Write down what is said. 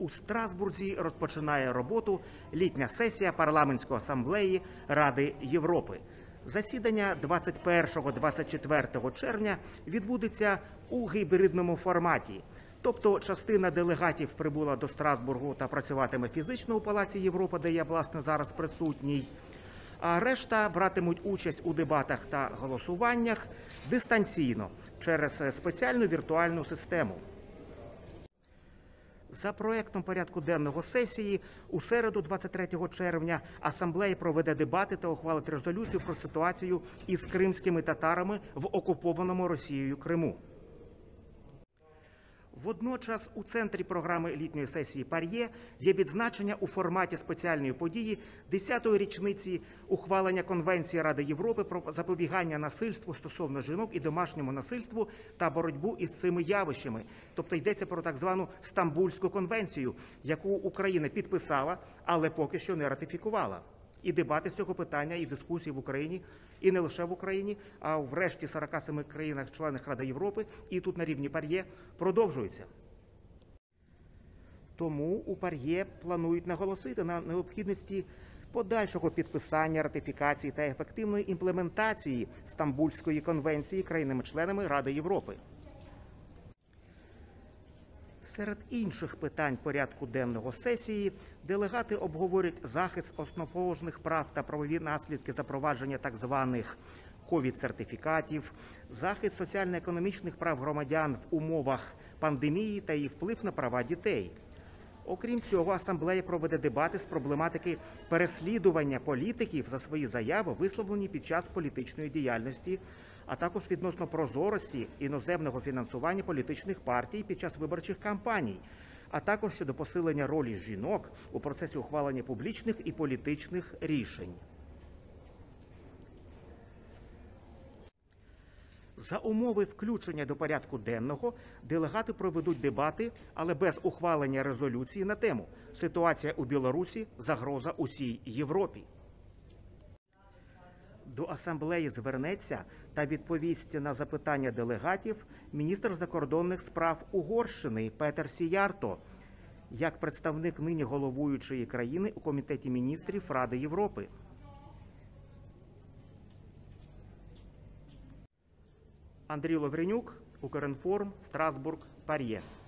у Страсбурзі розпочинає роботу літня сесія Парламентської асамблеї Ради Європи. Засідання 21-24 червня відбудеться у гібридному форматі. Тобто частина делегатів прибула до Страсбургу та працюватиме фізично у Палаці Європи, де я, власне, зараз присутній. А решта братимуть участь у дебатах та голосуваннях дистанційно через спеціальну віртуальну систему. За проектом порядку денного сесії у середу, 23 червня, Асамблея проведе дебати та ухвалить резолюцію про ситуацію із кримськими татарами в окупованому Росією Криму. Водночас у центрі програми літньої сесії ПАРЄ є відзначення у форматі спеціальної події 10-ї річниці ухвалення Конвенції Ради Європи про запобігання насильству стосовно жінок і домашньому насильству та боротьбу із цими явищами. Тобто йдеться про так звану Стамбульську конвенцію, яку Україна підписала, але поки що не ратифікувала. І дебати з цього питання, і дискусії в Україні, і не лише в Україні, а в решті 47 країнах-членах Ради Європи, і тут на рівні ПАРЄ, продовжуються. Тому у ПАРЄ планують наголосити на необхідності подальшого підписання, ратифікації та ефективної імплементації Стамбульської конвенції країнами-членами Ради Європи. Серед інших питань порядку денного сесії делегати обговорять захист основоположних прав та правові наслідки запровадження так званих ковід-сертифікатів, захист соціально-економічних прав громадян в умовах пандемії та її вплив на права дітей. Окрім цього, Асамблея проведе дебати з проблематики переслідування політиків за свої заяви, висловлені під час політичної діяльності, а також відносно прозорості іноземного фінансування політичних партій під час виборчих кампаній, а також щодо посилення ролі жінок у процесі ухвалення публічних і політичних рішень. За умови включення до порядку денного делегати проведуть дебати, але без ухвалення резолюції на тему «Ситуація у Білорусі. Загроза усій Європі». До Асамблеї звернеться та відповість на запитання делегатів міністр закордонних справ Угорщини Петер Сіярто, як представник нині головуючої країни у Комітеті міністрів Ради Європи. Андрій Лавренюк, Укрінформ, Страсбург, ПАРЄ.